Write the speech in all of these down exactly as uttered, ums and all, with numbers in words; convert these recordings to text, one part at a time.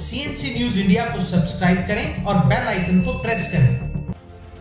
CNC news India को subscribe करें और बेल आइकन को प्रेस करें।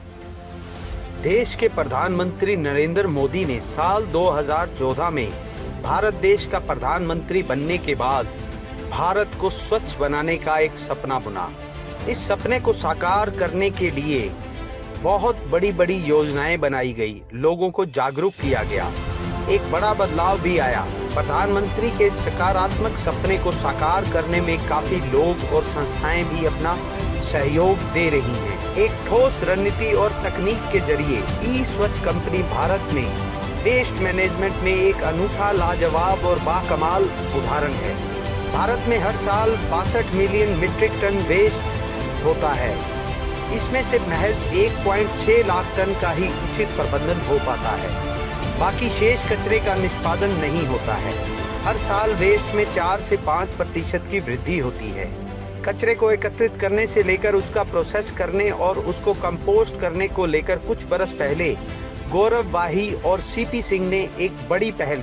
देश के प्रधानमंत्री नरेंद्र मोदी ने साल दो हज़ार चौदह में भारत देश का प्रधानमंत्री बनने के बाद भारत को स्वच्छ बनाने का एक सपना बुना। इस सपने को साकार करने के लिए बहुत बड़ी बड़ी योजनाएं बनाई गई, लोगों को जागरूक किया गया, एक बड़ा बदलाव भी आया। प्रधानमंत्री के सकारात्मक सपने को साकार करने में काफी लोग और संस्थाएं भी अपना सहयोग दे रही हैं। एक ठोस रणनीति और तकनीक के जरिए ई स्वच्छ कंपनी भारत में वेस्ट मैनेजमेंट में एक अनूठा, लाजवाब और बाकमाल उदाहरण है। भारत में हर साल बासठ मिलियन मीट्रिक टन वेस्ट होता है। इसमें से महज एक पॉइंट छह लाख टन का ही उचित प्रबंधन हो पाता है, बाकी शेष कचरे का निष्पादन नहीं होता है। हर साल वेस्ट में चार से पाँच प्रतिशत की वृद्धि होती है। कचरे को एकत्रित करने से लेकर उसका प्रोसेस करने और उसको कंपोस्ट करने को लेकर कुछ बरस पहले गौरव वाही और सीपी सिंह ने एक बड़ी पहल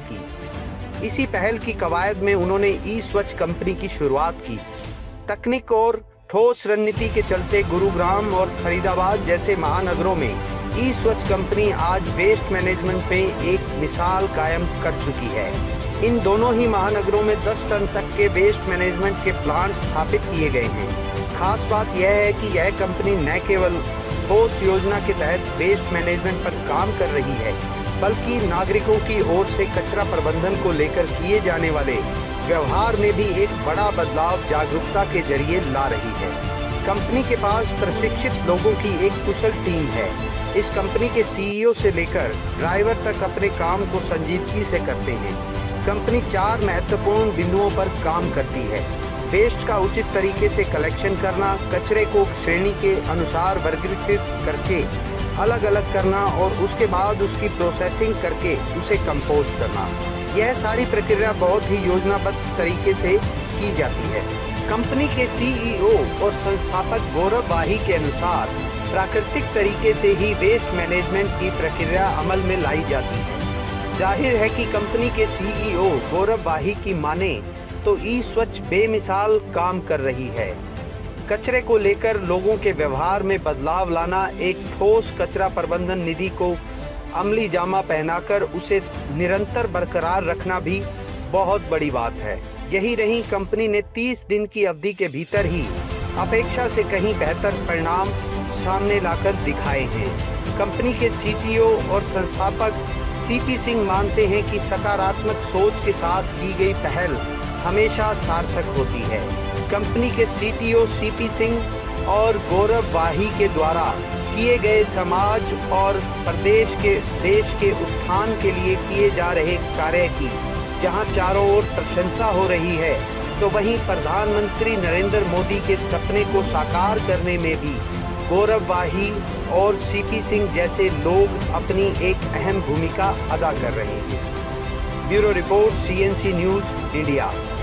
की। इसी पहल की कवायद में उन्होंने ई स्वच्छ कंपनी की शुरुआत की। तकनीक और ठोस रणनीति के चलते गुरुग्राम और फरीदाबाद जैसे महानगरों में ई स्वच्छ कंपनी आज वेस्ट मैनेजमेंट में एक मिसाल कायम कर चुकी है। इन दोनों ही महानगरों में दस टन तक के वेस्ट मैनेजमेंट के प्लांट स्थापित किए गए हैं। खास बात यह है कि यह कंपनी न केवल ठोस योजना के तहत वेस्ट मैनेजमेंट पर काम कर रही है, बल्कि नागरिकों की ओर से कचरा प्रबंधन को लेकर किए जाने वाले व्यवहार में भी एक बड़ा बदलाव जागरूकता के जरिए ला रही है। कंपनी के पास प्रशिक्षित लोगों की एक कुशल टीम है। इस कंपनी के सीईओ से लेकर ड्राइवर तक अपने काम को संजीदगी से करते हैं। कंपनी चार महत्वपूर्ण बिंदुओं पर काम करती है: वेस्ट का उचित तरीके से कलेक्शन करना, कचरे को श्रेणी के अनुसार वर्गीकृत करके अलग अलग करना और उसके बाद उसकी प्रोसेसिंग करके उसे कंपोस्ट करना। यह सारी प्रक्रिया बहुत ही योजनाबद्ध तरीके से की जाती है। कंपनी के सीईओ और संस्थापक गौरव वाही के अनुसार प्राकृतिक तरीके से ही वेस्ट मैनेजमेंट की प्रक्रिया अमल में लाई जाती है। जाहिर है कि कंपनी के सीईओ गौरव वाही की माने तो ई स्वच्छ बेमिसाल काम कर रही है। कचरे को लेकर लोगों के व्यवहार में बदलाव लाना, एक ठोस कचरा प्रबंधन निधि को अमली जामा पहनाकर उसे निरंतर बरकरार रखना भी बहुत बड़ी बात है। यही नहीं, कंपनी ने तीस दिन की अवधि के भीतर ही अपेक्षा से कहीं बेहतर परिणाम सामने लाकर दिखाए हैं। कंपनी के सीटीओ और संस्थापक सीपी सिंह मानते हैं कि सकारात्मक सोच के साथ की गई पहल हमेशा सार्थक होती है। कंपनी के सीटीओ सीपी सिंह और गौरव वाही के द्वारा किए गए समाज और प्रदेश के देश के उत्थान के लिए किए जा रहे कार्य की जहां चारों ओर प्रशंसा हो रही है, तो वहीं प्रधानमंत्री नरेंद्र मोदी के सपने को साकार करने में भी गौरव वाही और सीपी सिंह जैसे लोग अपनी एक अहम भूमिका अदा कर रहे हैं। Bureau report, CNC news India.